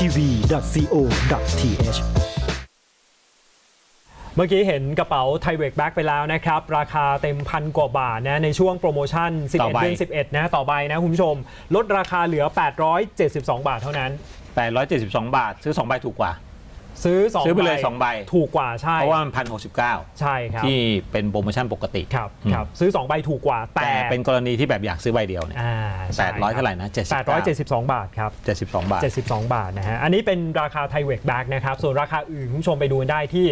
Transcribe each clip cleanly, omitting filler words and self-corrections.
voicetv.co.th เมื่อกี้เห็นกระเป๋าไทยเวกแบ็กไปแล้วนะครับราคาเต็มพันกว่าบาทนะในช่วงโปรโมชั่น11 เดือน 11นะต่อใบนะคุณผู้ชมลดราคาเหลือ872 บาทเท่านั้น 872 บาทซื้อ2ใบถูกกว่าซื้อไปเลย2ใบถูกกว่าใช่เพราะว่ามัน1,069 ใช่ครับที่เป็นโปรโมชั่นปกติครับซื้อ2ใบถูกกว่าแต่เป็นกรณีที่แบบอยากซื้อใบเดียวเนี่ย800เท่าไหร่นะ 872 บาทครับ 72 บาท 72 บาทนะฮะอันนี้เป็นราคาไทยเวกแบ็กนะครับส่วนราคาอื่นคุณผู้ชมไปดูได้ที่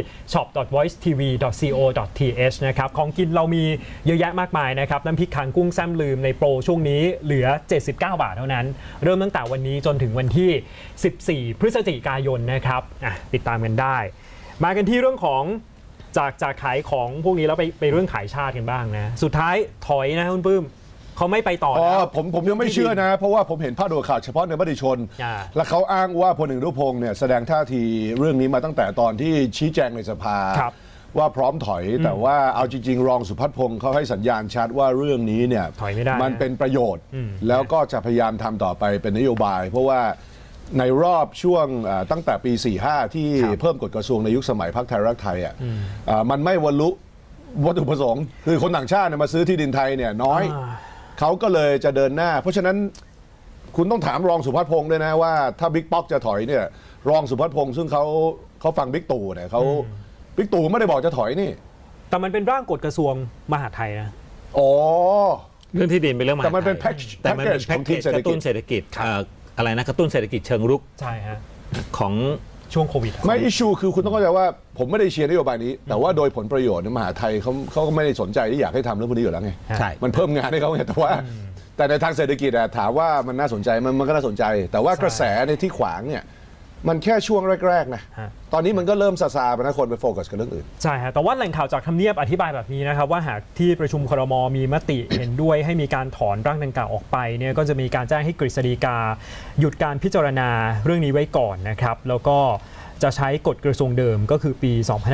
shop.voicetv.co.th นะครับของกินเรามีเยอะแยะมากมายนะครับน้ำพริกขังกุ้งแซมลืมในโปรช่วงนี้เหลือ79 บาทเท่านั้นเริ่มตั้งแต่วันนี้จนถึงวันที่14 พฤศจิกายนนะครับติดตามกันได้มากันที่เรื่องของจากขายของพวกนี้แล้วไปเรื่องขายชาติกันบ้างนะสุดท้ายถอยนะคุณปื้มเขาไม่ไปต่อผมยังไม่เชื่อนะเพราะว่าผมเห็นพาดหัวข่าวเฉพาะในมติชนและเขาอ้างว่าพลเอกอนุพงศ์เนี่ยแสดงท่าทีเรื่องนี้มาตั้งแต่ตอนที่ชี้แจงในสภาว่าพร้อมถอยแต่ว่าเอาจริงๆรองสุพัฒน์พงศ์เขาให้สัญญาณชัดว่าเรื่องนี้เนี่ยมันเป็นประโยชน์แล้วก็จะพยายามทำต่อไปเป็นนโยบายเพราะว่าในรอบช่วงตั้งแต่ปี 45 ที่เพิ่มกฎกระทรวงในยุคสมัยพรรคไทยรักไทยมันไม่บรรลุวัตถุประสงค์คือคนต่างชาติมาซื้อที่ดินไทยเนี่ยน้อยเขาก็เลยจะเดินหน้าเพราะฉะนั้นคุณต้องถามรองสุพัฒน์พงศ์ด้วยนะว่าถ้าบิ๊กป๊อกจะถอยเนี่ยรองสุพัฒน์พงศ์ซึ่งเขาฟังบิ๊กตู่เนี่ยเขาบิ๊กตู่ไม่ได้บอกจะถอยนี่แต่มันเป็นร่างกฎกระทรวงมหาดไทยนะเรื่องที่ดินเป็นเรื่องมหาดไทยแต่มันเป็นแพ็กเกจของทีมกระตุ้นเศรษฐกิจอะไรนะกระตุ้นเศรษฐกิจเชิงรุกใช่ฮะของช่วงโควิดไม่อิชชูคือคุณต้องเข้าใจว่าผมไม่ได้เชียร์นโยบายนี้แต่ว่าโดยผลประโยชน์มหาไทยเขาก็ไม่ได้สนใจที่อยากให้ทำเรื่องพวกนี้อยู่แล้วไงใช่มันเพิ่มงานให้เขาไงแต่ในทางเศรษฐกิจถามว่ามันน่าสนใจมันก็น่าสนใจแต่ว่ากระแสในที่ขวางเนี่ยมันแค่ช่วงแรกๆนะตอนนี้มันก็เริ่มซาไปนะคนไปโฟกัสกับเรื่องอื่นใช่ฮะแต่ว่าแหล่งข่าวจากทำเนียบอธิบายแบบนี้นะครับว่าหากที่ประชุมครม.มีมติเห็นด้วยให้มีการถอนร่างดังกล่าวออกไปเนี่ยก็จะมีการแจ้งให้กฤษฎีกาหยุดการพิจารณาเรื่องนี้ไว้ก่อนนะครับแล้วก็จะใช้กฎกระทรวงเดิมก็คือปี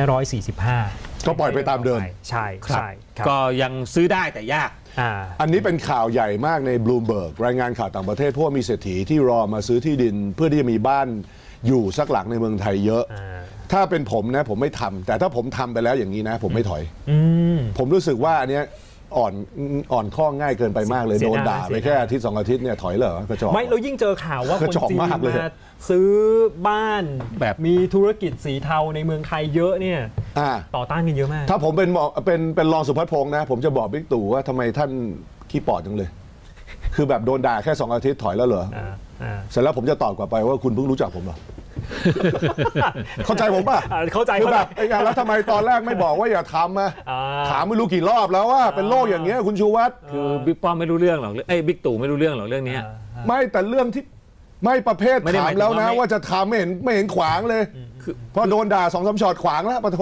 2545 ก็ปล่อยไปตามเดิมใช่ก็ยังซื้อได้แต่ยากอันนี้เป็นข่าวใหญ่มากในบลูมเบิร์กรายงานข่าวต่างประเทศพวกมีเศรษฐีที่รอมาซื้อที่ดินเพื่อที่จะมีบ้านอยู่สักหลังในเมืองไทยเยอะถ้าเป็นผมนะผมไม่ทำแต่ถ้าผมทำไปแล้วอย่างนี้นะผมไม่ถอยผมรู้สึกว่าอันเนี้ยอ่อนข้อง่ายเกินไปมากเลยโดนด่าไปแค่อาทิตย์2 อาทิตย์เนี่ยถอยเหรอกระจอกไม่เรายิ่งเจอข่าวว่าคนจีนมาซื้อบ้านแบบมีธุรกิจสีเทาในเมืองไทยเยอะเนี่ยต่อต้านกันเยอะมากถ้าผมเป็นรองสุพัฒน์พงศ์นะผมจะบอกบิ๊กตู่ว่าทำไมท่านขี้ปอดจังเลยคือแบบโดนด่าแค่2 อาทิตย์ถอยแล้วเหรอเสร็จแล้วผมจะตอบกลับไปว่าคุณเพิ่งรู้จักผมเหรอเข้าใจผมป่ะเข้าใจคือแบบไอ้งานแล้วทำไมตอนแรกไม่บอกว่าอย่าทำอะถามไม่รู้กี่รอบแล้วว่าเป็นโรคอย่างเงี้ยคุณชูวัฒน์คือบิ๊กป้อมไม่รู้เรื่องหรอกบิ๊กตู่ไม่รู้เรื่องหรอกเรื่องนี้ไม่แต่เรื่องที่ไม่ประเภทถามแล้วนะว่าจะทำไม่เห็นขวางเลยพอโดนด่า2-3 ช็อตขวางแล้วปะโท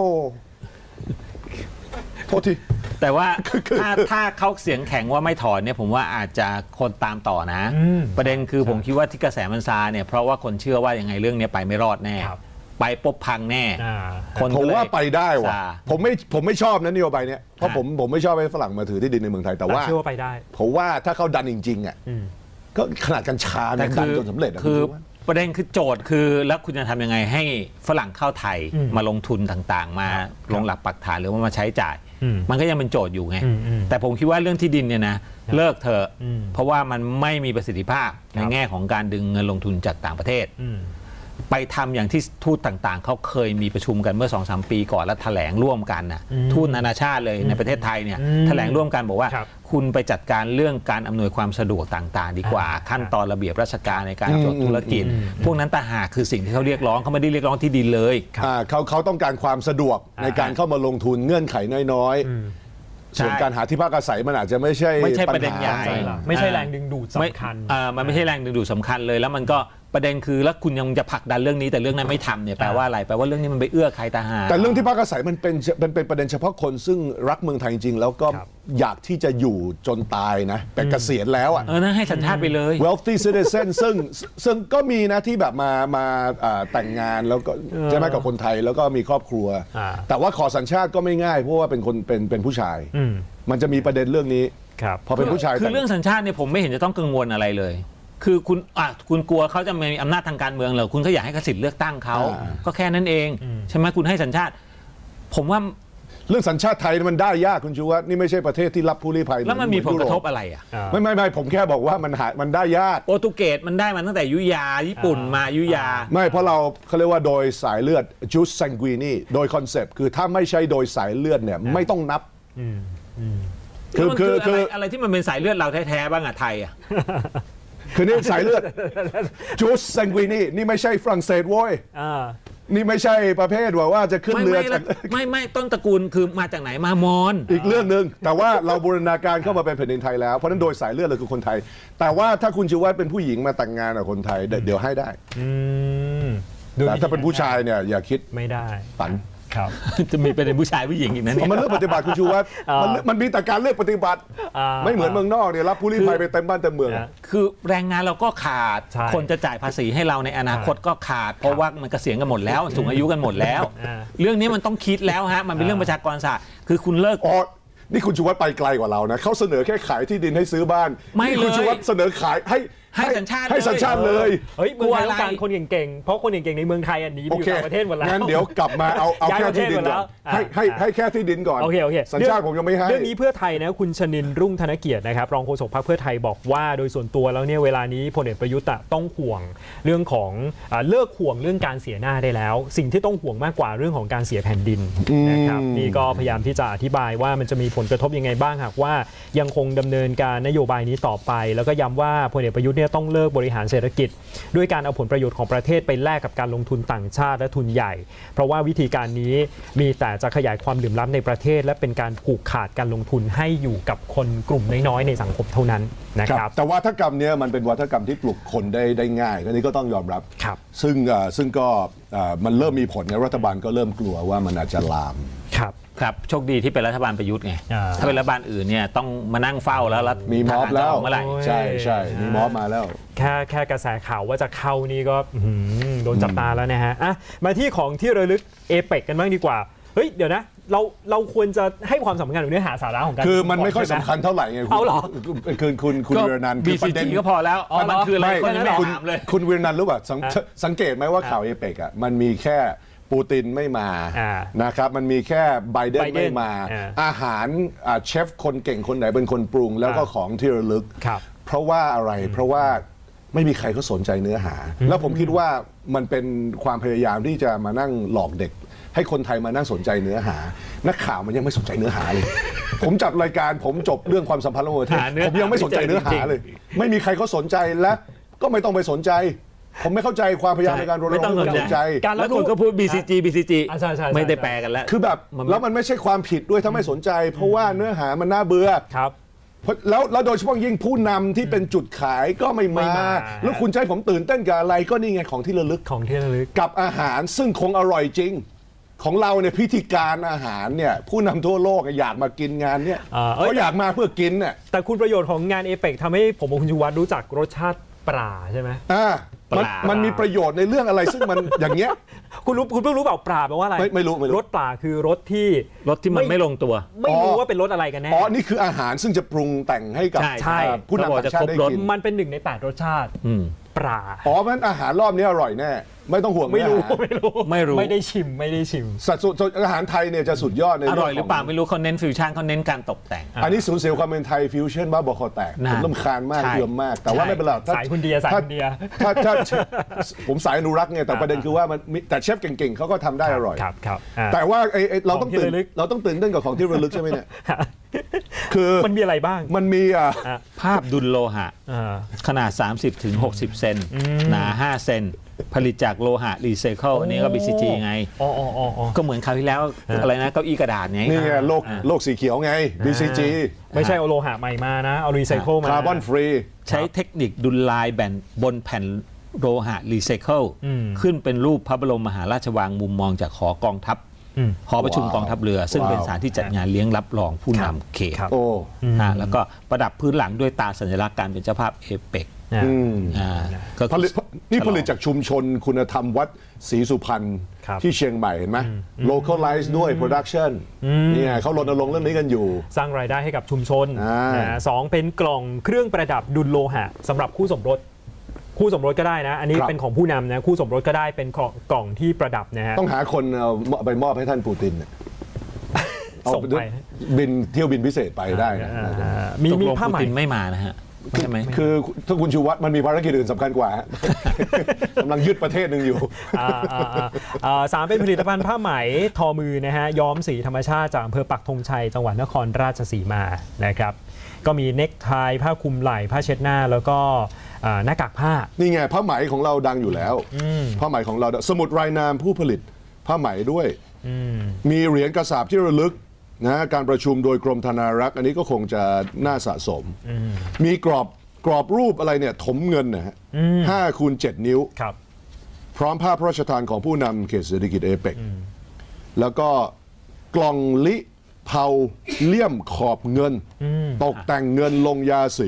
ษทีแต่ว่าถ้าเขาเสียงแข็งว่าไม่ถอนเนี่ยผมว่าอาจจะคนตามต่อนะประเด็นคือผมคิดว่าที่กระแสมันซาเนี่ยเพราะว่าคนเชื่อว่ายังไงเรื่องนี้ไปไม่รอดแน่ไปปุ๊บพังแน่คนผมว่าไปได้ว่ะผมไม่ชอบนะนโยบายเนี้ยเพราะผมไม่ชอบให้ฝรั่งมาถือที่ดินในเมืองไทยแต่ว่าเชื่อว่าไปได้ผมว่าถ้าเขาดันจริงๆอ่ะก็ขนาดกัญชาเนี่ยดันจนสำเร็จคือประเด็นคือโจทย์คือแล้วคุณจะทำยังไงให้ฝรั่งเข้าไทยมาลงทุนต่างๆมาลงหลักปักฐานหรือว่ามาใช้จ่ายมันก็ยังเป็นโจทย์อยู่ไงแต่ผมคิดว่าเรื่องที่ดินเนี่ยนะเลิกเถอะเพราะว่ามันไม่มีประสิทธิภาพในแง่ของการดึงเงินลงทุนจากต่างประเทศไปทำอย่างที่ทูตต่างๆเขาเคยมีประชุมกันเมื่อ 2-3 ปีก่อนแล้วแถลงร่วมกันนะทูตนานาชาติเลยในประเทศไทยเนี่ยแถลงร่วมกันบอกว่าคุณไปจัดการเรื่องการอำนวยความสะดวกต่างๆดีกว่าขั้นตอนระเบียบราชการในการจดธุรกิจพวกนั้นต่างหากคือสิ่งที่เขาเรียกร้องเขาไม่ได้เรียกร้องที่ดินเลยเขาต้องการความสะดวกในการเข้ามาลงทุนเงื่อนไขน้อยๆส่วนการหาที่พักอาศัยมันอาจจะไม่ใช่ประเด็นใหญ่ไม่ใช่แรงดึงดูดสำคัญมันไม่ใช่แรงดึงดูดสำคัญเลยแล้วมันก็ประเด็นคือแล้วคุณยังจะผลักดันเรื่องนี้แต่เรื่องนั้นไม่ทำเนี่ยแปลว่าอะไรแปลว่าเรื่องนี้มันไปเอื้อใครตาหาแต่เรื่องที่พักอาศัยมันเป็นประเด็นเฉพาะคนซึ่งรักเมืองไทยจริงๆแล้วก็อยากที่จะอยู่จนตายนะแต่เกษียณแล้วอ่ะนั่นให้สัญชาติไปเลย wealthy citizen ซึ่งก็มีนะที่แบบมาแต่งงานแล้วก็ใช่ไหมกับคนไทยแล้วก็มีครอบครัวแต่ว่าขอสัญชาติก็ไม่ง่ายเพราะว่าเป็นผู้ชายมันจะมีประเด็นเรื่องนี้พอเป็นผู้ชายคือเรื่องสัญชาติเนี่ยผมไม่เห็นจะต้องกังวลอะไรเลยคือคุณกลัวเขาจะมีอำนาจทางการเมืองเหรอคุณก็อยากให้เขาสิทธิ์เลือกตั้งเขาก็แค่นั้นเองใช่ไหมคุณให้สัญชาติผมว่าเรื่องสัญชาติไทยมันได้ยากคุณชูวัฒน์นี่ไม่ใช่ประเทศที่รับผู้ลี้ภัยแล้วมันมีผลกระทบอะไรอ่ะไม่ผมแค่บอกว่ามันได้ยากโปรตุเกสมันได้มาตั้งแต่ยุธยาญี่ปุ่นมายุธยาไม่เพราะเขาเรียกว่าโดยสายเลือด jus sanguini โดยคอนเซปต์คือถ้าไม่ใช่โดยสายเลือดเนี่ยไม่ต้องนับคืออะไรที่มันเป็นสายเลือดเราแท้ๆบ้างอะไทยอะคือนี่สายเลือด jus sanguini นี่ไม่ใช่ฝรั่งเศสโว้ยนี่ไม่ใช่ประเภทว่าจะขึ้นเรือจากไม่ต้นตระกูลคือมาจากไหนมามอนอีกเรื่องนึงแต่ว่าเราบูรณาการเข้ามาเป็นแผ่นดินไทยแล้วเพราะนั้นโดยสายเลือดเราคือคนไทยแต่ว่าถ้าคุณชูวัฒน์เป็นผู้หญิงมาแต่งงานกับคนไทยเดี๋ยวให้ได้แต่ถ้าเป็นผู้ชายเนี่ยอย่าคิดไม่ได้ฝันจะมีเป็นผู้ชายผู้หญิงอีกนะเนี่ยมันเลือกปฏิบัติคุณชูวัฒน์มันมีแต่การเลือกปฏิบัติไม่เหมือนเมืองนอกเนี่ยรับผู้ลี้ภัยไปเต็มบ้านเต็มเมืองคือแรงงานเราก็ขาดคนจะจ่ายภาษีให้เราในอนาคตก็ขาดเพราะว่ามันเกษียณกันหมดแล้วสูงอายุกันหมดแล้วเรื่องนี้มันต้องคิดแล้วฮะมันเป็นเรื่องประชากรศาสตร์คือคุณเลิกนี่คุณชูวัฒน์ไปไกลกว่าเรานะเขาเสนอแค่ขายที่ดินให้ซื้อบ้านไม่คุณชูวัฒน์เสนอขายให้สัญชาติเลยเฮ้ยเมืองไทยต้องการคนเก่งๆเพราะคนเก่งๆในเมืองไทยอันนี้อยู่ต่างประเทศหมดแล้วงั้นเดี๋ยวกลับมาเอาแค่ที่ดินก่อนให้แค่ที่ดินก่อนโอเคสัญชาติผมยังไม่ให้เรื่องนี้เพื่อไทยนะคุณชนินทร์รุ่งธนเกียรตินะครับรองโฆษกพรรคเพื่อไทยบอกว่าโดยส่วนตัวแล้วเนี่ยเวลานี้พลเอกประยุทธ์ต้องห่วงเรื่องของเลิกห่วงเรื่องการเสียหน้าได้แล้วสิ่งที่ต้องห่วงมากกว่าเรื่องของการเสียแผ่นดินนะครับนี่ก็พยายามที่จะอธิบายว่ามันจะมีผลกระทบยังไงบ้างหากว่ายังคงดำเนินการนโยบายนี้ต่อไปแล้วก็ย้ำว่าพลเอกประยุทธ์เนี่ยต้องเลิกบริหารเศรษฐกิจด้วยการเอาผลประโยชน์ของประเทศไปแลกกับการลงทุนต่างชาติและทุนใหญ่เพราะว่าวิธีการนี้มีแต่จะขยายความเหลื่อมล้ำในประเทศและเป็นการผูกขาดการลงทุนให้อยู่กับคนกลุ่มน้อยๆในสังคมเท่านั้นนะครับแต่วัฒกรรมนี้มันเป็นวัฒกรรมที่ปลุกคนได้ง่ายอันนี้ก็ต้องยอมรับซึ่งก็มันเริ่มมีผลรัฐบาลก็เริ่มกลัวว่ามันอาจจะลามครับโชคดีที่เป็นรัฐบาลประยุทธ์ไงถ้าเป็นรัฐบาลอื่นเนี่ยต้องมานั่งเฝ้าแล้วมีม็อบแล้วเมื่อไหร่ใช่มีม็อบมาแล้วแค่กระแสข่าวว่าจะเข้านี่ก็โดนจับตาแล้วนะฮะมาที่ของที่ระลึกเอเปกกันบ้างดีกว่าเฮ้ยเดี๋ยวนะเราควรจะให้ความสำคัญกับเนื้อหาสาระของการคือมันไม่ค่อยสำคัญเท่าไหร่ไงเอาหรอคุณวีรนันท์คือประเด็นก็พอแล้วมันคืออะไรคุณวีรนันท์รู้ป่ะสังเกตไหมว่าข่าวเอเปกอ่ะมันมีแค่ปูตินไม่มานะครับมันมีแค่ไบเดนไม่มาอาหารเชฟคนเก่งคนไหนเป็นคนปรุงแล้วก็ของที่ระลึกเพราะว่าอะไรเพราะว่าไม่มีใครเขาสนใจเนื้อหาแล้วผมคิดว่ามันเป็นความพยายามที่จะมานั่งหลอกเด็กให้คนไทยมานั่งสนใจเนื้อหานักข่าวมันยังไม่สนใจเนื้อหาเลยผมจัดรายการผมจบเรื่องความสัมพันธ์ระหว่างประเทศผมยังไม่สนใจเนื้อหาเลยไม่มีใครเขาสนใจและก็ไม่ต้องไปสนใจผมไม่เข้าใจความพยายามในการรณรงค์ให้สนใจแล้วคนก็พูด BCG ไม่ได้แปลกันแล้วคือแบบแล้วมันไม่ใช่ความผิดด้วยถ้าไม่สนใจเพราะว่าเนื้อหามันน่าเบื่อแล้วโดยเฉพาะยิ่งผู้นำที่เป็นจุดขายก็ไม่มาแล้วคุณใจผมตื่นเต้นกับอะไรก็นี่ไงของที่ระลึกกับอาหารซึ่งคงอร่อยจริงของเราเนี่ยพิธีการอาหารเนี่ยผู้นำทั่วโลกอยากมากินงานเนี่ยเขาอยากมาเพื่อกินเนี่ยแต่คุณประโยชน์ของงานเอเปกทำให้ผมกับคุณชูวัฒน์รู้จักรสชาติปลาใช่ไหมมันมีประโยชน์ในเรื่องอะไรซึ่งมันอย่างเงี้ยคุณเพิ่งรู้เปล่าปลาแปลว่าอะไรไม่รู้รสปลาคือรสที่มันไม่ลงตัวไม่รู้ว่าเป็นรสอะไรกันแน่นี่คืออาหารซึ่งจะปรุงแต่งให้กับผู้นำต่างชาติได้กินมันเป็น1 ใน 8รสชาติปลามันอาหารรอบนี้อร่อยแน่ไม่ต้องห่วงไม่ได้ชิมสัดส่วนอาหารไทยเนี่ยจะสุดยอดในอร่อยหรือเปล่าไม่รู้เขาเน้นฟิวชั่นเขาเน้นการตกแต่งอันนี้สูญเสียความเป็นไทยฟิวชั่นบ้าบอคอแตกผมรำคาญมากเยื่อมากแต่ว่าไม่เป็นไรสายคุณเดียถ้าผมสายอนุรักษ์ไงแต่ประเด็นคือว่ามันแต่เชฟเก่งๆเขาก็ทำได้อร่อยแต่ว่าเราต้องตื่นเต้นกับของที่ระลึกใช่ไหมเนี่ยคือมันมีอะไรบ้างมันมีภาพดุลโลหะขนาด 30-60 เซนหนา 5 เซนผลิตจากโลหะรีไซเคิลอันนี้ก็ BCG ไงก็เหมือนคราวที่แล้วอะไรนะเก้าอี้กระดาษไงนี่โลกสีเขียวไง BCG ไม่ใช่เอาโลหะใหม่มานะเอารีไซเคิลมาคาร์บอนฟรีใช้เทคนิคดุลลายแบนบนแผ่นโลหะรีไซเคิลขึ้นเป็นรูปพระบรมมหาราชวังมุมมองจากหอกองทัพหอประชุมกองทัพเรือซึ่งเป็นสถานที่จัดงานเลี้ยงรับรองผู้นำเขตแล้วก็ประดับพื้นหลังด้วยตาสัญลักษณ์การเป็นเจ้าภาพเอเปกนี่ผลิตจากชุมชนคุณธรรมวัดศรีสุพรรณที่เชียงใหม่เห็นไหม localize ด้วย production นี่ไงเขารณรงค์เรื่องนี้กันอยู่สร้างรายได้ให้กับชุมชน2เป็นกล่องเครื่องประดับดุลโลหะสำหรับคู่สมรสคู่สมรสก็ได้นะอันนี้เป็นของผู้นำนะคู่สมรสก็ได้เป็นกล่องที่ประดับนะฮะต้องหาคนเอาไปมอบให้ท่านปูตินส่งไปบินเที่ยวบินพิเศษไปได้นะมีผ้าไหมไม่มานะฮะใช่ไหมคือถ้าคุณชูวัฒน์มันมีภารกิจอื่นสำคัญกว่ากำลังยึดประเทศหนึ่งอยู่ 3เป็นผลิตภัณฑ์ผ้าไหมทอมือนะฮะย้อมสีธรรมชาติจากอำเภอปักธงชัยจังหวัดนครราชสีมานะครับก็มีเน็กไทผ้าคลุมไหล่ผ้าเช็ดหน้าแล้วก็หน้ากากผ้านี่ไงผ้าไหมของเราดังอยู่แล้วผ้าไหมของเราสมุดรายนามผู้ผลิตผ้าไหมด้วยมีเหรียญกระสาบที่ระลึกนะการประชุมโดยกรมธนารักษ์อันนี้ก็คงจะน่าสะสมมีกรอบรูปอะไรเนี่ยถมเงินนะฮะ5x7 นิ้วพร้อมภาพพระราชทานของผู้นำเขตเศรษฐกิจเอเปกแล้วก็กล่องลิเผาเลี่ยมขอบเงินตกแต่งเงินลงยาสี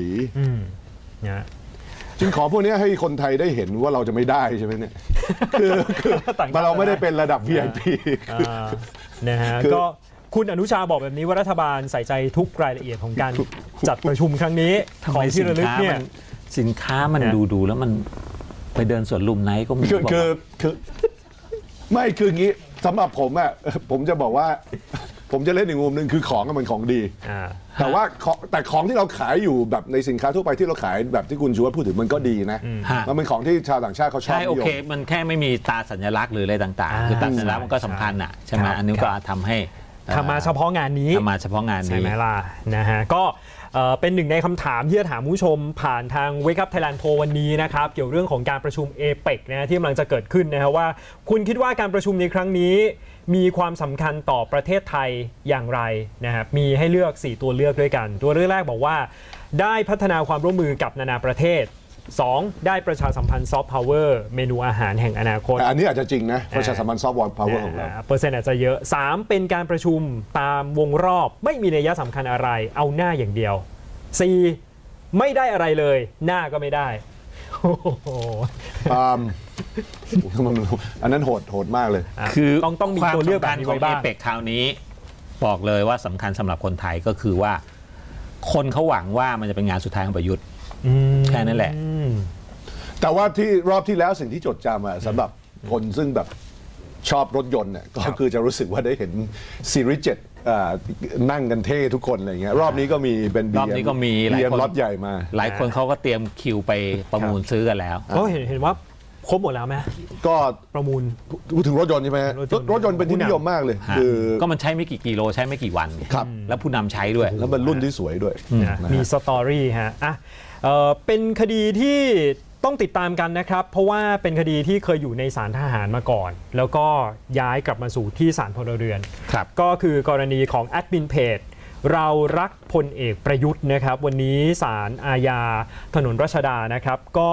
จึงขอพวกนี้ให้คนไทยได้เห็นว่าเราจะไม่ได้ใช่ไหมเนี่ยคือเราไม่ได้เป็นระดับ VIP นะฮะก็คุณอนุชาบอกแบบนี้ว่ารัฐบาลใส่ใจทุกรายละเอียดของการจัดประชุมครั้งนี้ของที่ระลึกเนี่ยสินค้ามันดูแล้วมันไปเดินสวนลุมไนท์ก็มีคือไม่คืองี้สำหรับผมอ่ะผมจะบอกว่าผมจะเล่นอีกมุมหนึ่งคือของมันของดีแต่ว่าของที่เราขายอยู่แบบในสินค้าทั่วไปที่เราขายแบบที่คุณชูวัฒน์พูดถึงมันก็ดีนะมันเป็นของที่ชาวต่างชาติเขาชอบใช่โอเคมันแค่ไม่มีตาสัญลักษณ์หรืออะไรต่างๆคือตาสัญลักษณ์มันก็สำคัญอ่ะใช่ไหมอันนี้ก็ทำให้มาเฉพาะงานนี้มาเฉพาะงานนี้ใช่ไหมล่ะนะฮะก็เป็นหนึ่งในคำถามที่จะถามผู้ชมผ่านทาง Wake Up Thailand Poll วันนี้นะครับเกี่ยวเรื่องของการประชุมเอเปกนะที่กำลังจะเกิดขึ้นนะฮะว่าคุณคิดว่าการประชุมในครั้งนี้มีความสำคัญต่อประเทศไทยอย่างไรนะครับมีให้เลือก4ตัวเลือกด้วยกันตัวเลือกแรกบอกว่าได้พัฒนาความร่วมมือกับนานาประเทศ2ได้ประชาสัมพันธ์ซอฟต์พาวเวอร์เมนูอาหารแห่งอนาคตอันนี้อาจจะจริงนะประชาสัมพันธ์ซอฟต์พาวเวอร์ของเราเปอร์เซ็นต์อาจจะเยอะ3เป็นการประชุมตามวงรอบไม่มีนัยสำคัญอะไรเอาหน้าอย่างเดียว4ไม่ได้อะไรเลยหน้าก็ไม่ได้อันนั้นโหดมากเลยคือต้องมีตัวเลือกแบบนี้ไว้บ้างเอเปกคราวนี้บอกเลยว่าสำคัญสำหรับคนไทยก็คือว่าคนเขาหวังว่ามันจะเป็นงานสุดท้ายของประยุทธ์แค่นั้นแหละแต่ว่าที่รอบที่แล้วสิ่งที่จดจำสำหรับคนซึ่งแบบชอบรถยนต์เนี่ยก็คือจะรู้สึกว่าได้เห็นซีรีส์7นั่งกันเท่ทุกคนอะไรเงี้ยรอบนี้ก็มีเป็นรอบนี้ก็มีหลายคนล็อตใหญ่มาหลายคนเขาก็เตรียมคิวไปประมูลซื้อกันแล้วก็เห็นว่าครบหมดแล้วไหมก็ประมูลพูดถึงรถยนต์ใช่ไหมรถยนต์เป็นที่นิยมมากเลยคือก็มันใช้ไม่กี่กิโลใช้ไม่กี่วันแล้วผู้นำใช้ด้วยแล้วมันรุ่นที่สวยด้วยมีสตอรี่ฮะเป็นคดีที่ต้องติดตามกันนะครับเพราะว่าเป็นคดีที่เคยอยู่ในศาลทหารมาก่อนแล้วก็ย้ายกลับมาสู่ที่ศาลพลเรือนก็คือกรณีของแอดมินเพจเรารักพลเอกประยุทธ์นะครับวันนี้ศาลอาญาถนนรัชดานะครับก็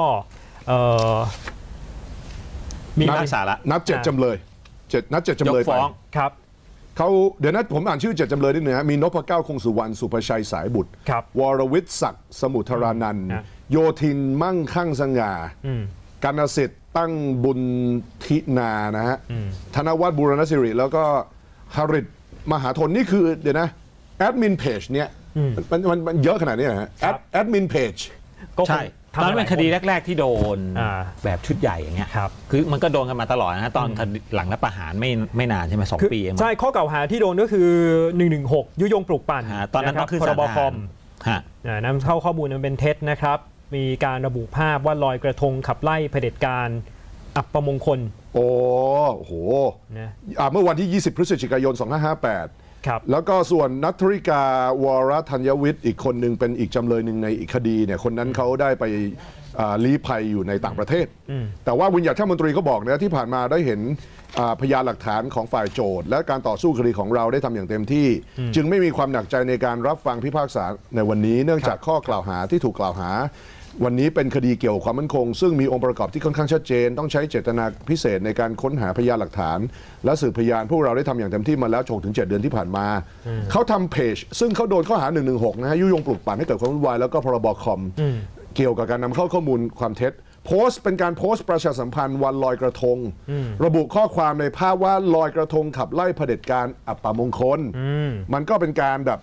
มีนัด7จำเลยนัด7จำเลยฟ้องครับเขาเดี๋ยวนะผมอ่านชื่อ7จำเลยนิดนึงมีนพเก้าคงสุวรรณสุภชัยสายบุตรวรวิทย์ศักดิ์สมุทรานันท์โยธินมั่งคั่งสง่ากนสิทธิ์ตั้งบุญทินานะฮะธนวัฒน์บูรณศิริแล้วก็หริตมหาธนนี่คือเดี๋ยวนะแอดมินเพจเนี่ยมันเยอะขนาดนี้นะฮะแอดมินเพจใช่ตอนนั้นเป็นคดีแรกๆที่โดนแบบชุดใหญ่อย่างเงี้ยคือมันก็โดนกันมาตลอดนะตอนหลังรัฐประหารไม่นานใช่ไหม2 ปีเองใช่ข้อกล่าวหาที่โดนก็คือ116ยุยงปลุกปั่นตอนนั้นต้องขึ้นศาลคอมนำเข้าข้อมูลมันเป็นเท็จนะครับมีการระบุภาพว่าลอยกระทงขับไล่เผด็จการอัปมงคลโอ้โหเมื่อวันที่20พฤศจิกายน2558แล้วก็ส่วนนัทธริกาวรธัญวิทย์อีกคนหนึ่งเป็นอีกจำเลยหนึ่งในอีกคดีเนี่ยคนนั้นเขาได้ไปลี้ภัยอยู่ในต่างประเทศแต่ว่าวิญญาณท่านมนตรีก็บอกนะที่ผ่านมาได้เห็นพยานหลักฐานของฝ่ายโจทก์และการต่อสู้คดีของเราได้ทำอย่างเต็มที่จึงไม่มีความหนักใจในการรับฟังพิพากษาในวันนี้เนื่องจากข้อกล่าวหาที่ถูกกล่าวหาวันนี้เป็นคดีเกี่ยวกับความมั่นคงซึ่งมีองค์ประกอบที่ค่อนข้างชัดเจนต้องใช้เจตนาพิเศษในการค้นหาพยานหลักฐานและสืบพยานพวกเราได้ทำอย่างเต็มที่มาแล้วถึง7 เดือนที่ผ่านมาเขาทำเพจซึ่งเขาโดนข้อหา116นะฮะยุยงปลุกปั่นให้เกิดความวุ่นวายแล้วก็พรบคอมเกี่ยวกับการนำเข้าข้อมูลความเท็จโพสต์เป็นการโพสต์ประชาสัมพันธ์วันลอยกระทงระบุข้อความในภาพว่าลอยกระทงขับไล่เผด็จการอัปมงคลมันก็เป็นการแบบ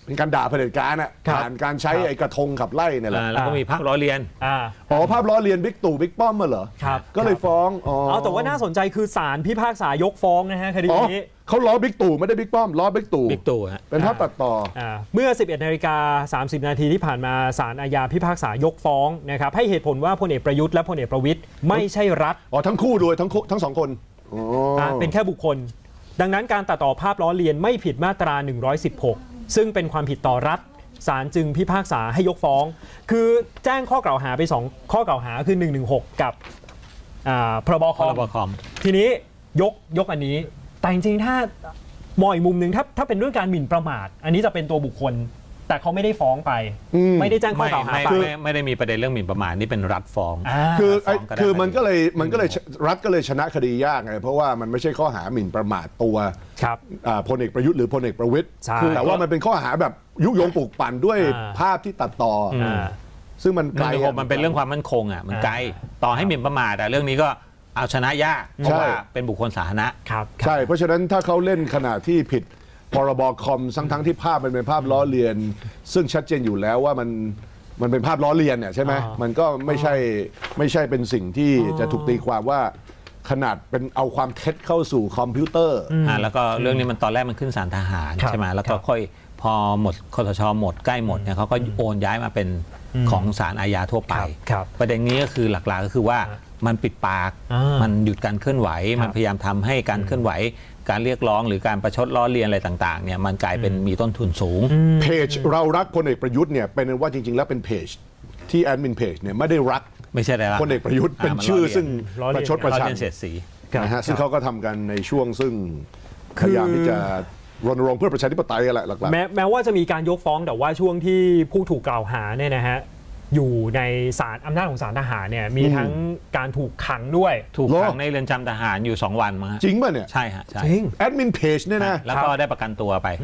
เป็นการด่าเผด็จการอ่ะผ่านการใช้ไอ้กระทงขับไล่เนี่ยแหละแล้วก็มีภาพล้อเลียนภาพล้อเลียนบิ๊กตู่บิ๊กป้อมมาเหรอครับก็เลยฟ้องแต่ว่าน่าสนใจคือศาลพิพากษายกฟ้องนะฮะคดีนี้เขาล้อบิ๊กตู่ไม่ได้บิ๊กป้อมล้อบิ๊กตู่เป็นภาพตัดต่อเมื่อ 11:30 นาทีที่ผ่านมาศาลอาญาพิพากษายกฟ้องนะครับให้เหตุผลว่าพลเอกประยุทธ์และพลเอกประวิตรไม่ใช่รัฐทั้งคู่ด้วยทั้งสองคนเป็นแค่บุคคลดังนั้นการตัดต่อภาพล้อเลียนไม่ผิดมาตรา116ซึ่งเป็นความผิดต่อรัฐศาลจึงพิพากษาให้ยกฟ้องคือแจ้งข้อกล่าวหาไป2ข้อกล่าวหาคือ116กับพรบคอมทีนี้ยกอันนี้แต่จริงๆถ้ามองอีกมุมหนึ่งถ้าเป็นเรื่องการหมิ่นประมาทอันนี้จะเป็นตัวบุคคลแต่เขาไม่ได้ฟ้องไปไม่ได้แจ้งข้อกล่าวหาไปไม่ได้มีประเด็นเรื่องหมิ่นประมาทนี่เป็นรัฐฟ้องคือมันก็เลยรัฐก็เลยชนะคดียากไงเพราะว่ามันไม่ใช่ข้อหาหมิ่นประมาทตัวพลเอกประยุทธ์หรือพลเอกประวิตรแต่ว่ามันเป็นข้อหาแบบยุยงปลุกปั่นด้วยภาพที่ตัดต่อซึ่งมันไกลมันเป็นเรื่องความมั่นคงอ่ะมันไกลต่อให้หมิ่นประมาทแต่เรื่องนี้ก็เอาชนะยากเพราะว่าเป็นบุคคลสาธารณะใช่เพราะฉะนั้นถ้าเขาเล่นขณะที่ผิดพรบคอมทั้งที่ภาพมันเป็นภาพล้อเลียนซึ่งชัดเจนอยู่แล้วว่ามันเป็นภาพล้อเลียนเนี่ยใช่ไหมมันก็ไม่ใช่เป็นสิ่งที่จะถูกตีความว่าขนาดเป็นเอาความเท็จเข้าสู่คอมพิวเตอร์แล้วก็เรื่องนี้มันตอนแรกมันขึ้นศาลทหารใช่ไหมแล้วก็ค่อยพอหมดคสช.หมดใกล้หมดเนี่ยเขาก็โอนย้ายมาเป็นของศาลอาญาทั่วไปประเด็นนี้ก็คือหลักๆก็คือว่ามันปิดปากมันหยุดการเคลื่อนไหวมันพยายามทำให้การเคลื่อนไหวการเรียกร้องหรือการประชดล้อเลียนอะไรต่างๆเนี่ยมันกลายเป็นมีต้นทุนสูงเพจเรารักพลเอกประยุทธ์เนี่ยเป็นว่าจริงๆแล้วเป็นเพจที่แอดมินเพจเนี่ยไม่ได้รักไม่ใช่ได้รักพลเอกประยุทธ์เป็นชื่อซึ่งประชดประชันเสียดสีนะฮะซึ่งเขาก็ทำกันในช่วงซึ่งพยายามที่จะรณรงค์เพื่อประชาธิปไตยอะไรหลักๆแม้ว่าจะมีการยกฟ้องแต่ว่าช่วงที่ผู้ถูกกล่าวหาเนี่ยนะฮะอยู่ในศาลอำนาจของศาลทหารเนี่ยมีทั้งการถูกขังด้วยถูกขังในเรือนจำทหารอยู่2 วันมั้งจริงป่ะเนี่ยใช่ฮะใช่แอดมินเพจเนี่ยนะแล้วก็ได้ประกันตัวไป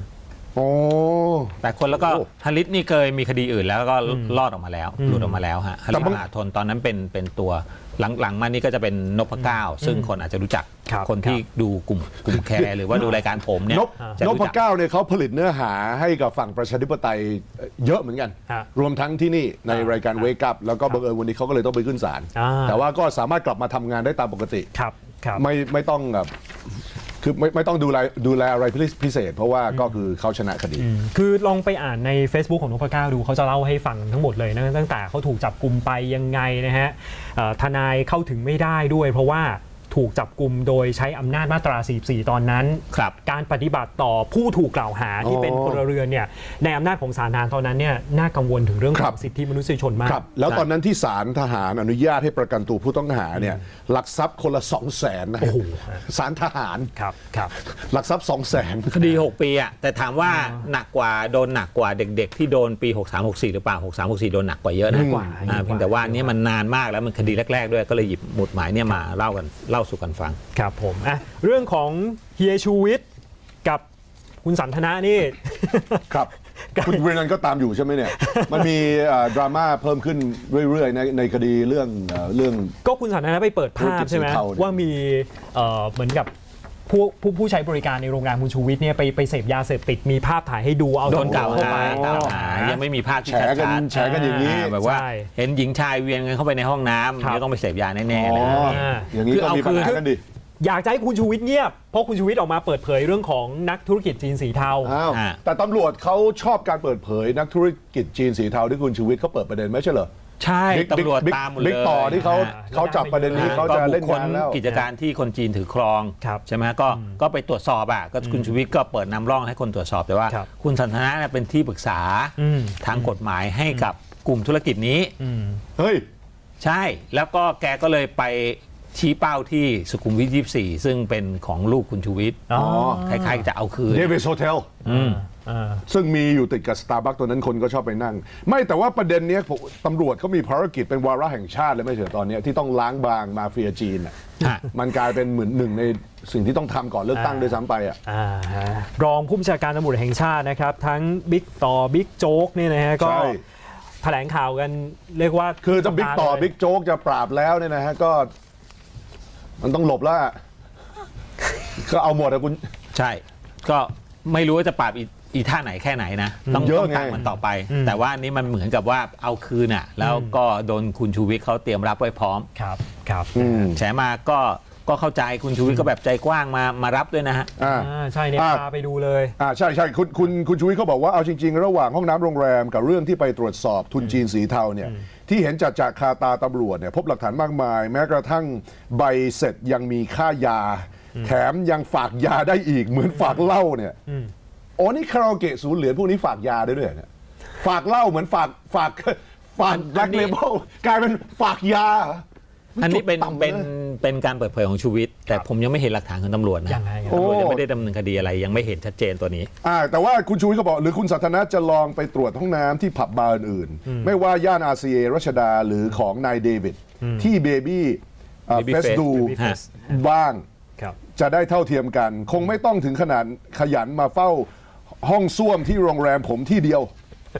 แต่คนแล้วก็ฮาริสนี่เคยมีคดีอื่นแล้วก็รอดออกมาแล้วหลุดออกมาแล้วฮะฮาริสมหาทนตอนนั้นเป็นตัวหลังๆมานี่ก็จะเป็นนพเก้าซึ่งคนอาจจะรู้จักคนที่ดูกลุ่มแคร์หรือว่าดูรายการผมเนี่ยนพเก้าเนี่ยเขาผลิตเนื้อหาให้กับฝั่งประชาธิปไตยเยอะเหมือนกันรวมทั้งที่นี่ในรายการเวกัพแล้วก็บังเอิญวันนี้เขาก็เลยต้องไปขึ้นศาลแต่ว่าก็สามารถกลับมาทำงานได้ตามปกติไม่ต้องแบบคือไม่ต้องดูแลอะไรพิเศษเพราะว่าก็คือเขาชนะคดีคือลองไปอ่านใน Facebook ของนพเก้าดูเขาจะเล่าให้ฟังทั้งหมดเลยนะตั้งแต่เขาถูกจับกุมไปยังไงนะฮะทนายเข้าถึงไม่ได้ด้วยเพราะว่าถูกจับกุมโดยใช้อำนาจมาตรา 44 ตอนนั้นการปฏิบัติต่อผู้ถูกกล่าวหาที่เป็นพลเรือนเนี่ยในอำนาจของศาลทหารตอนนั้นเนี่ยน่ากังวลถึงเรื่องของสิทธิมนุษยชนมากแล้วตอนนั้นที่ศาลทหารอนุญาตให้ประกันตัวผู้ต้องหาเนี่ยหลักทรัพย์คนละ 200,000 นะศาลทหารหลักทรัพย์ 200,000 คดี6 ปีอ่ะแต่ถามว่าหนักกว่าโดนหนักกว่าเด็กๆที่โดนปี63-64หรือเปล่า63-64โดนหนักกว่าเยอะนะเพียงแต่ว่านี้มันนานมากแล้วมันคดีแรกๆด้วยก็เลยหยิบหมุดหมายเนี่ยมาเล่าสู่กันฟังครับผมเรื่องของเฮียชูวิทย์กับคุณสันทนานี่ครับคุณเรนันก็ตามอยู่ใช่ไหมเนี่ยมันมีดราม่าเพิ่มขึ้นเรื่อยๆในคดีเรื่องก็คุณสันทนาไปเปิดภาพใช่ไหมว่ามีเหมือนกับผู้ใช้บริการในโรงแรมคุณชูวิทย์เนี่ยไปเสพยาเสพติดมีภาพถ่ายให้ดูเอาโดนกล่าวหายังไม่มีภาพที่ชัดแฉกันอย่างนี้แบบว่าเห็นหญิงชายเวียนกันเข้าไปในห้องน้ำจะต้องไปเสพยาแน่ๆเลยอย่างนี้ก็มีปัญหากันดิอยากจะให้คุณชูวิทย์เงียบเพราะคุณชูวิทย์ออกมาเปิดเผยเรื่องของนักธุรกิจจีนสีเทาแต่ตำรวจเขาชอบการเปิดเผยนักธุรกิจจีนสีเทาที่คุณชูวิทย์เขาเปิดประเด็นไม่ใช่เหรอใช่ตำรวจตามหมดเลยบิ๊กต่อที่เขาจับประเด็นนี้เขาจะเล่นงานแล้วกิจการที่คนจีนถือครองใช่ไหมก็ไปตรวจสอบก็คุณชูวิทย์ก็เปิดนำร่องให้คนตรวจสอบแต่ว่าคุณสันทนาเป็นที่ปรึกษาทางกฎหมายให้กับกลุ่มธุรกิจนี้เฮ้ยใช่แล้วก็แกก็เลยไปชี้เป้าที่สุขุมวิท 24ซึ่งเป็นของลูกคุณชูวิทย์คล้ายๆจะเอาคืนเดวิสโฮเทลซึ่งมีอยู่ติดกับสตาร์บัคตัวนั้นคนก็ชอบไปนั่งไม่แต่ว่าประเด็นนี้ตำรวจเขามีภารกิจเป็นวาระแห่งชาติเลยไม่ใช่ตอนนี้ที่ต้องล้างบางมาเฟียจีนมันกลายเป็นเหมือนหนึ่งในสิ่งที่ต้องทำก่อนเลือกตั้งด้วยซ้ำไปรองผู้บัญชาการตำรวจแห่งชาตินะครับทั้งบิ๊กต่อบิ๊กโจ๊กนี่นะฮะก็แถลงข่าวกันเรียกว่าคือจะบิ๊กต่อบิ๊กโจ๊กจะปราบแล้วเนี่ยนะฮะก็มันต้องหลบแล้วก็เอาหมดอะคุณใช่ก็ไม่รู้ว่าจะปราบอีท่าไหนแค่ไหนนะต้องตามมันต่อไปแต่ว่านี่มันเหมือนกับว่าเอาคืนอ่ะแล้วก็โดนคุณชูวิทย์เขาเตรียมรับไว้พร้อมครับแฉมาก็เข้าใจคุณชูวิทย์ก็แบบใจกว้างมารับด้วยนะฮะใช่เนี่ยพาไปดูเลยใช่คุณชูวิทย์เขาบอกว่าเอาจริงๆระหว่างห้องน้ำโรงแรมกับเรื่องที่ไปตรวจสอบทุนจีนสีเทาเนี่ยที่เห็นจากคาตาตำรวจเนี่ยพบหลักฐานมากมายแม้กระทั่งใบเสร็จยังมีค่ายาแถมยังฝากยาได้อีกเหมือนฝากเหล้าเนี่ยโอ้นี่คาราโอเกะศูนย์เหรียญพวกนี้ฝากยาได้ด้วยเนี่ยฝากเหล้าเหมือนฝากแบล็คเลเบลกลายเป็นฝากยาอันนี้เป็นการเปิดเผยของชูวิทย์แต่ผมยังไม่เห็นหลักฐานของตำรวจนะตำรวจยังไม่ได้ดำเนินคดีอะไรยังไม่เห็นชัดเจนตัวนี้แต่ว่าคุณชูวิทย์ก็บอกหรือคุณสันทนะจะลองไปตรวจห้องน้ำที่ผับบาร์อื่นๆไม่ว่าย่าน RCA รัชดาหรือของนายเดวิดที่เบบี้เฟสดูบ้างจะได้เท่าเทียมกันคงไม่ต้องถึงขนาดขยันมาเฝ้าห้องส้วมที่โรงแรมผมที่เดียว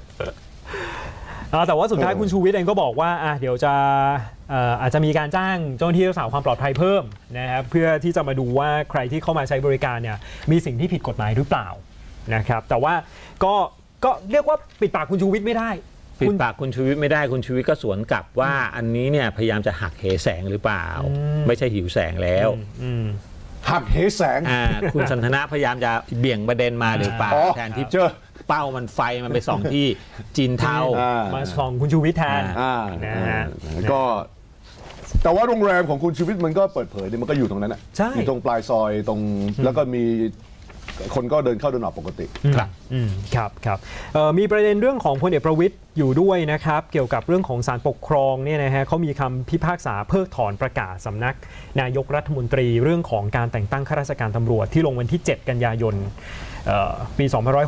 แต่ว่าสุดท้ายคุณชูวิทย์เองก็บอกว่าเดี๋ยวจะอาจจะมีการจ้างเจ้าหน้าที่รักษาความปลอดภัยเพิ่มนะครับเพื่อที่จะมาดูว่าใครที่เข้ามาใช้บริการเนี่ยมีสิ่งที่ผิดกฎหมายหรือเปล่านะครับแต่ว่าก็เรียกว่าปิดปากคุณชูวิทย์ไม่ได้ปิดปากคุณชูวิทย์ไม่ได้คุณชูวิทย์ก็สวนกลับว่าอันนี้เนี่ยพยายามจะหักเหแสงหรือเปล่าไม่ใช่หิวแสงแล้วหักเหแสงคุณสันทนะพยายามจะเบี่ยงประเด็นมาหรือเปล่าแทนที่เป้ามันไฟมันไปส่องที่จีนเทามาส่องคุณชูวิทย์แทนนะฮะก็แต่ว่าโรงแรมของคุณชูวิทย์มันก็เปิดเผยมันก็อยู่ตรงนั้นอยู่ตรงปลายซอยตรงแล้วก็มีคนก็เดินเข้าเดินออกปกติครับมีประเด็นเรื่องของพลเอกประวิตรอยู่ด้วยนะครับเกี่ยวกับเรื่องของศาลปกครองเนี่ยนะฮะเขามีคำพิพากษาเพิกถอนประกาศสำนักนายกรัฐมนตรีเรื่องของการแต่งตั้งข้าราชการตำรวจที่ลงวันที่7กันยายนปี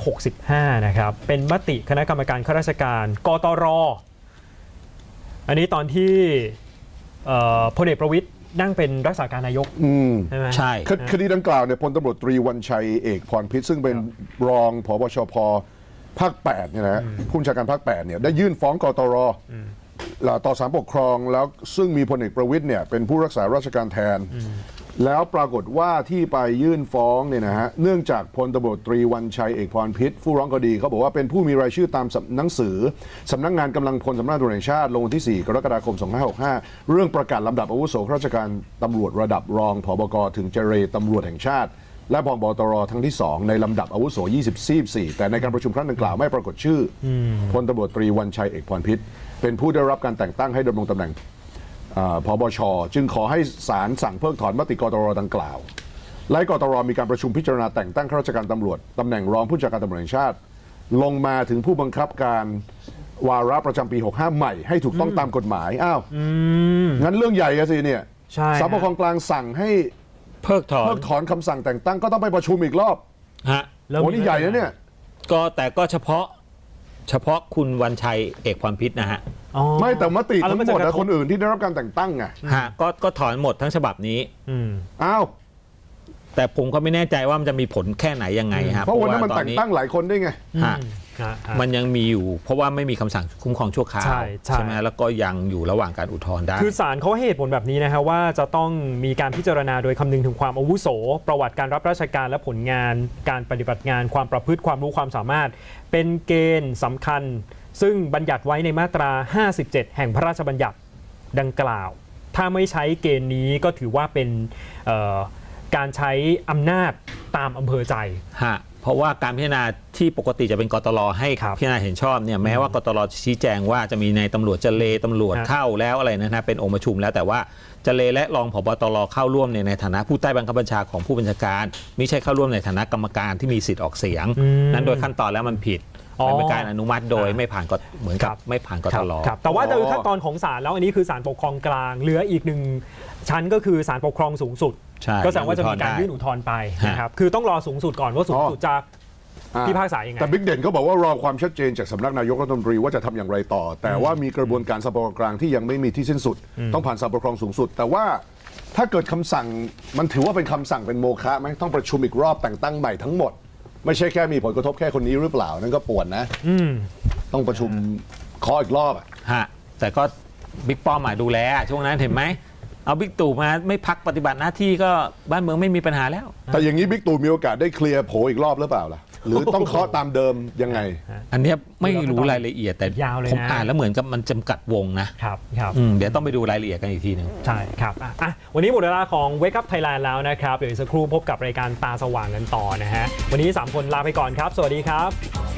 2565นะครับเป็นมติคณะกรรมการข้าราชการกตร.อันนี้ตอนที่พลเอกประวิตรนั่งเป็นรักษาการนายกใช่ไหมใช่คดีดังกล่าวเนี่ยพลตำรวจตรีวันชัยเอกพรพิษซึ่งเป็นรองผบชพภาค8เนี่ยนะผู้บัญชาการภาค8เนี่ยได้ยื่นฟ้องกตร.ต่อศาลปกครองแล้วซึ่งมีพลเอกประวิตรเนี่ยเป็นผู้รักษาราชการแทนแล้วปรากฏว่าที่ไปยื่นฟ้องเนี่ยนะฮะเนื่องจากพลตำรวจตรีวันชัยเอกพรพิษผู้ร้องคดีเขาบอกว่าเป็นผู้มีรายชื่อตามหนังสือสำนักงานกำลังพลสำนักงานตำรวจแห่งชาติลงวันที่4กรกฎาคม2565เรื่องประกาศลำดับอาวุโสข้าราชการตำรวจระดับรองผบก.ถึงเจรตำรวจแห่งชาติและผบ.ตร.ทั้งที่2ในลำดับอาวุโส24แต่ในการประชุมครั้งดังกล่าวไม่ปรากฏชื่อพลตำรวจตรีวันชัยเอกพรพิษเป็นผู้ได้รับการแต่งตั้งให้ดำรงตำแหน่งผบ.ช.จึงขอให้ศาลสั่งเพิกถอนมติกตร.ดังกล่าวและกตร.มีการประชุมพิจารณาแต่งตั้งข้าราชการตำรวจตำแหน่งรองผู้บัญชาการตำรวจแห่งชาติลงมาถึงผู้บังคับการวาระประจำปี65ใหม่ให้ถูกต้องตามกฎหมายงั้นเรื่องใหญ่กันสิเนี่ยศาลปกครองกลางสั่งให้เพิกถอนคำสั่งแต่งตั้งก็ต้องไปประชุมอีกรอบโอ้นี่ใหญ่นะเนี่ยแต่ก็เฉพาะคุณวันชัยเอกพรพิษนะฮะไม่แต่มติทั้งหมดและคนอื่นที่ได้รับการแต่งตั้งไงก็ถอนหมดทั้งฉบับนี้อ้าวแต่ผมก็ไม่แน่ใจว่ามันจะมีผลแค่ไหนยังไงครับเพราะวันนั้นมันแต่งตั้งหลายคนได้ไงมันยังมีอยู่เพราะว่าไม่มีคำสั่งคุ้มครองชั่วคราวใช่ไหมแล้วก็ยังอยู่ระหว่างการอุทธรณ์ได้คือศาลเขาให้เหตุผลแบบนี้นะฮะว่าจะต้องมีการพิจารณาโดยคำนึงถึงความอาวุโสประวัติการรับราชการและผลงานการปฏิบัติงานความประพฤติความรู้ความสามารถเป็นเกณฑ์สำคัญซึ่งบัญญัติไว้ในมาตรา57แห่งพระราชบัญญัติดังกล่าวถ้าไม่ใช้เกณฑ์นี้ก็ถือว่าเป็นการใช้อำนาจตามอำเภอใจเพราะว่าการพิจารณาที่ปกติจะเป็นกตร.ให้พิจารณาเห็นชอบเนี่ยแม้ว่ากตร.ชี้แจงว่าจะมีในตำรวจเจเลตำรวจเข้าแล้วอะไรนะเป็นองค์ประชุมแล้วแต่ว่าเจเลและรองผบ.ตร.เข้าร่วมในฐานะผู้ใต้บังคับบัญชาของผู้บัญชาการไม่ใช่เข้าร่วมในฐานะกรรมการที่มีสิทธิ์ออกเสียงนั้นโดยขั้นตอนแล้วมันผิดเป็นการอนุมัติโดยไม่ผ่านก็เหมือนกับไม่ผ่านกตร. แต่ว่าโดยขั้นตอนของศาลแล้วอันนี้คือศาลปกครองกลางเหลืออีกหนึ่งชั้นก็คือศาลปกครองสูงสุดก็แสดงว่าจะมีการยื่นอุทธรณ์ไปนะครับคือต้องรอสูงสุดก่อนว่าสูงสุดจะพิพากษายังไงแต่บิ๊กเด่นเขาบอกว่ารอความชัดเจนจากสำนักนายกรัฐมนตรีว่าจะทำอย่างไรต่อแต่ว่ามีกระบวนการศาลปกครองกลางที่ยังไม่มีที่สิ้นสุดต้องผ่านศาลปกครองสูงสุดแต่ว่าถ้าเกิดคำสั่งมันถือว่าเป็นคำสั่งเป็นโมฆะไหมต้องประชุมอีกรอบแต่งตั้งใหม่ทั้งหมดไม่ใช่แค่มีผลกระทบแค่คนนี้หรือเปล่านั่นก็ปวดนะต้องประชุมขออีกรอบแต่ก็บิ๊กป้อมดูแลช่วงนั้นเห็นไหมเอาบิ๊กตู่มาไม่พักปฏิบัติหน้าที่ก็บ้านเมืองไม่มีปัญหาแล้วแต่อย่างนี้บิ๊กตู่มีโอกาสได้เคลียร์โผอีกรอบหรือเปล่าล่ะหรือต้องเคาะตามเดิมยังไงอันนี้ไม่รู้รายละเอียดแต่ผมอ่านแล้วเหมือนกับมันจำกัดวงนะครับเดี๋ยวต้องไปดูรายละเอียดกันอีกทีหนึ่งใช่ครับวันนี้หมดเวลาของ Wake Up Thailand แล้วนะครับเดี๋ยวอีกสักครู่พบกับรายการตาสว่างกันต่อนะฮะวันนี้3คนลาไปก่อนครับสวัสดีครับ